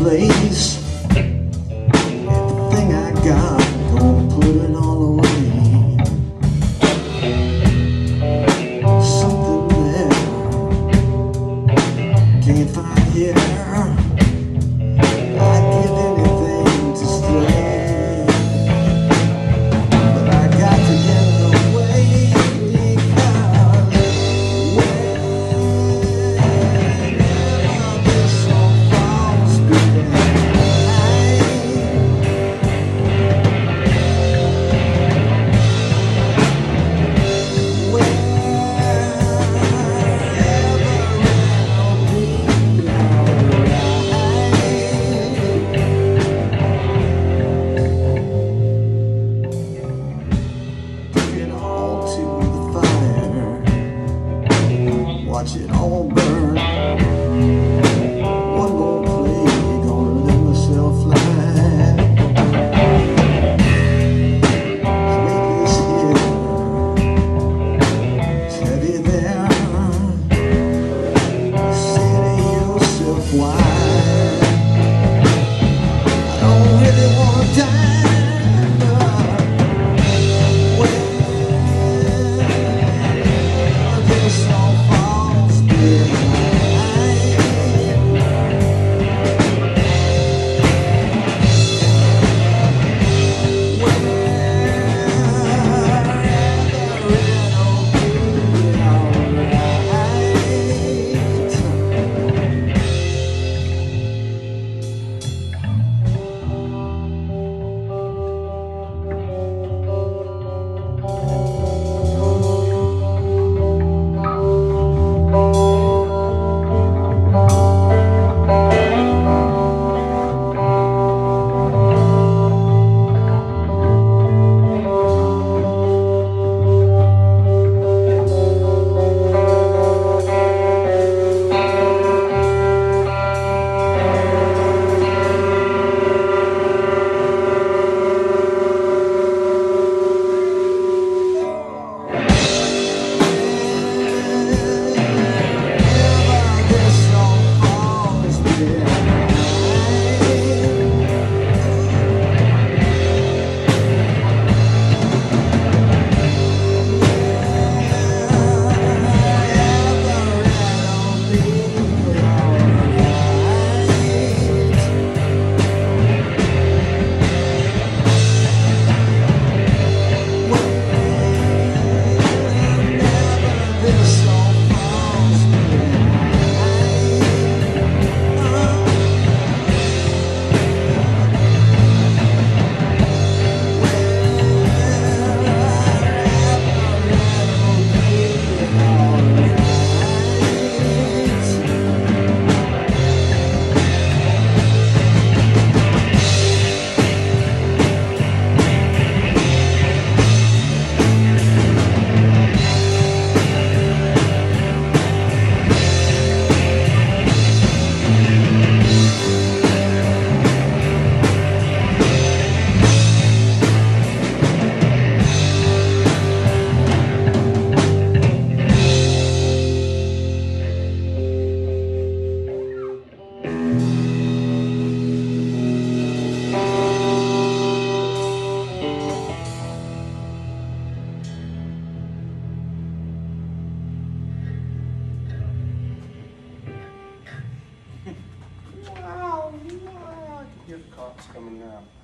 place. Everything I got, gonna put it all away. Something there can't find here. I'd give anything to stay, but I got to get away. Watch it all burn. One more play, gonna let myself fly. Weight is here, it's heavy there. Say to yourself, why? I don't really wanna die. Wow, your cock's coming now.